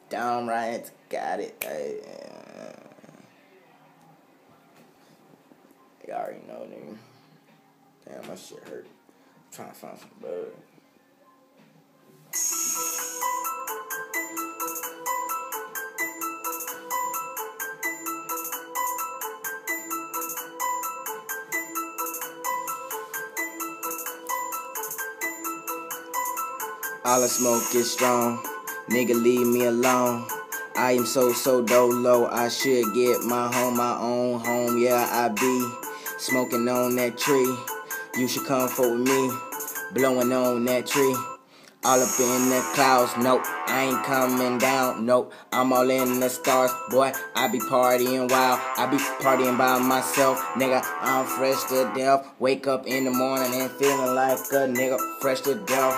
Downright got it. Hey, you already know, nigga. Damn, my shit hurt. I'm trying to find some bud. All the smoke is strong. Nigga, leave me alone. I am so dolo. I should get my own home. Yeah, I be smoking on that tree. You should come for with me, blowing on that tree. All up in the clouds, nope, I ain't coming down, nope. I'm all in the stars, boy, I be partying wild. I be partying by myself, nigga, I'm fresh to death. Wake up in the morning and feeling like a nigga fresh to death.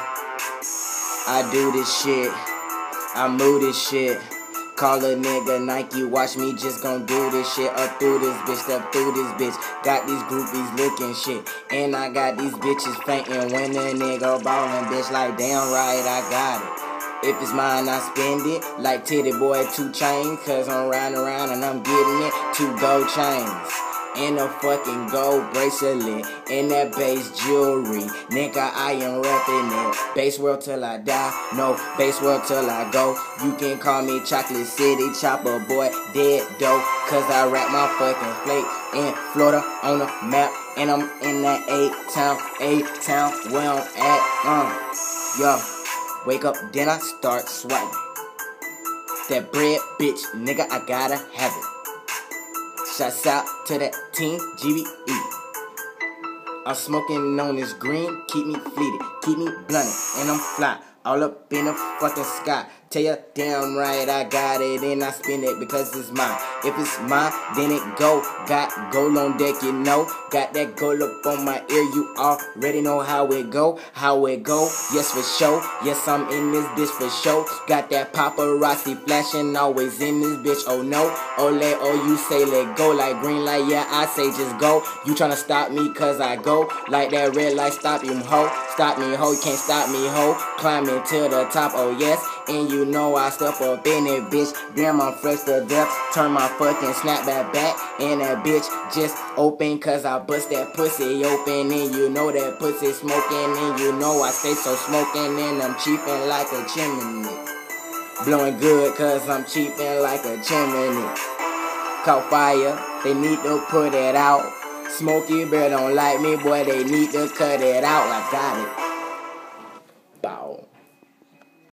I do this shit, I move this shit. Call a nigga Nike, watch me just gon' do this shit. Up through this bitch, up through this bitch. Got these groupies looking shit, and I got these bitches fainting when a nigga ballin', bitch. Like damn right, I got it. If it's mine, I spend it. Like Titty Boy 2 Chainz, cause I'm riding around and I'm getting it. 2 gold chains and a fucking gold bracelet, and that base jewelry, nigga, I am reppin' it. Base world till I die, no, base world till I go. You can call me Chocolate City Chopper Boy, dead dope, cause I rap my fucking plate in Florida on the map, and I'm in that A-town, where I'm at, yo. Wake up, then I start swiping. That bread, bitch, nigga, I gotta have it. Shouts out to that team, GBE. I'm smoking on this green, keep me fleeted, keep me blunted, and I'm fly, all up in the fucking sky. Tell ya damn right I got it, and I spend it because it's mine. If it's mine, then it go. Got gold on deck, you know. Got that gold up on my ear, you already know how it go. How it go, yes for sure. Yes, I'm in this bitch for sure. Got that paparazzi flashing, always in this bitch, oh no. Ole, oh you say let go, like green light, yeah I say just go. You tryna stop me cause I go, like that red light, stop you ho. Stop me ho, you can't stop me ho. Climbing to the top, oh yes. And you know I step up in it, bitch. Damn, I'm fresh to death. Turn my fucking snapback back, and that bitch just open, cause I bust that pussy open. And you know that pussy smoking, and you know I stay so smoking, and I'm cheapin' like a chimney. Blowing good, cause I'm cheapin' like a chimney. Caught fire, they need to put it out. Smokey Bear don't like me, boy, they need to cut it out. I got it.